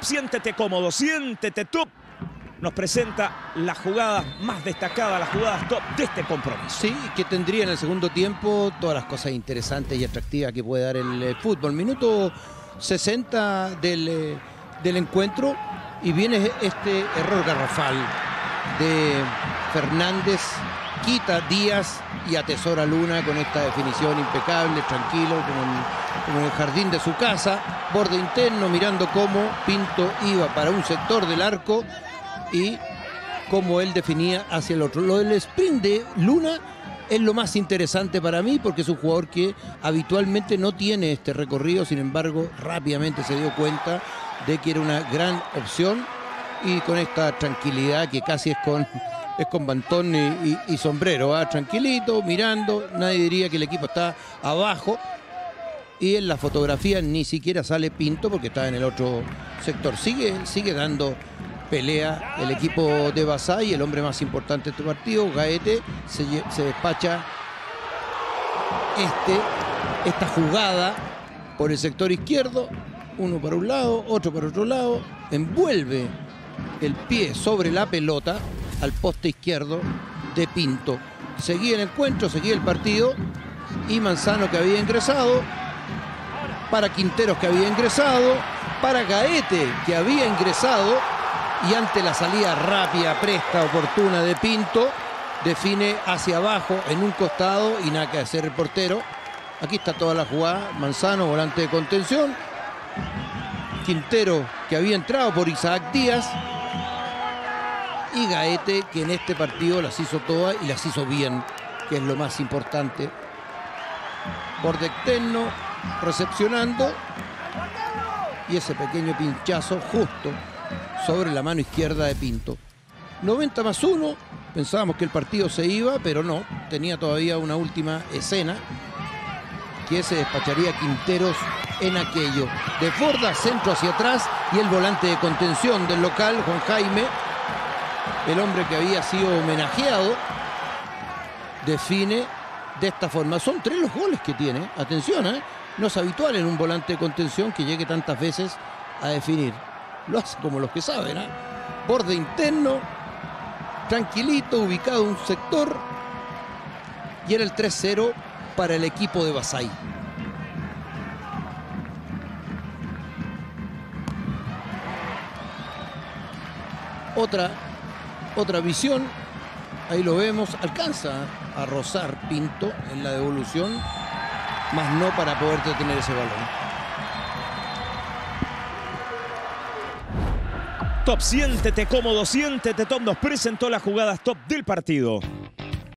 siéntete cómodo, siéntete top. Nos presenta las jugadas más destacadas, las jugadas top de este compromiso. Sí, que tendría en el segundo tiempo todas las cosas interesantes y atractivas que puede dar el fútbol. Minuto 60 del encuentro y viene este error garrafal de Fernández. Quita Díaz y atesora Luna con esta definición impecable, tranquilo, como en el jardín de su casa. Borde interno, mirando cómo Pinto iba para un sector del arco y cómo él definía hacia el otro. Lo del sprint de Luna es lo más interesante para mí porque es un jugador que habitualmente no tiene este recorrido, sin embargo rápidamente se dio cuenta de que era una gran opción y con esta tranquilidad que casi es con mantón y sombrero, tranquilito, mirando, nadie diría que el equipo está abajo y en la fotografía ni siquiera sale Pinto porque está en el otro sector. Sigue dando pelea el equipo de Basay, el hombre más importante de este partido, Gaete, se despacha esta jugada por el sector izquierdo, uno para un lado, otro para otro lado, envuelve el pie sobre la pelota al poste izquierdo de Pinto. Seguía el encuentro, seguía el partido y Manzano que había ingresado, para Quinteros que había ingresado, para Gaete que había ingresado y ante la salida rápida, presta, oportuna de Pinto, define hacia abajo en un costado y nada que hacer el portero. Aquí está toda la jugada, Manzano, volante de contención, Quintero que había entrado por Isaac Díaz y Gaete que en este partido las hizo todas y las hizo bien, que es lo más importante. Borde externo, recepcionando y ese pequeño pinchazo justo sobre la mano izquierda de Pinto. 90+1, pensábamos que el partido se iba, pero no, tenía todavía una última escena que se despacharía Quinteros en aquello. Desborda, centro hacia atrás y el volante de contención del local, Juan Jaime, el hombre que había sido homenajeado, define de esta forma. Son 3 los goles que tiene, atención, no es habitual en un volante de contención que llegue tantas veces a definir. Lo hace como los que saben, Borde interno, tranquilito, ubicado en un sector y era el 3-0 para el equipo de Basay. Otra visión, ahí lo vemos, alcanza a rozar Pinto en la devolución, más no para poder detener ese balón. Top, siéntete cómodo, siéntete top, nos presentó las jugadas top del partido.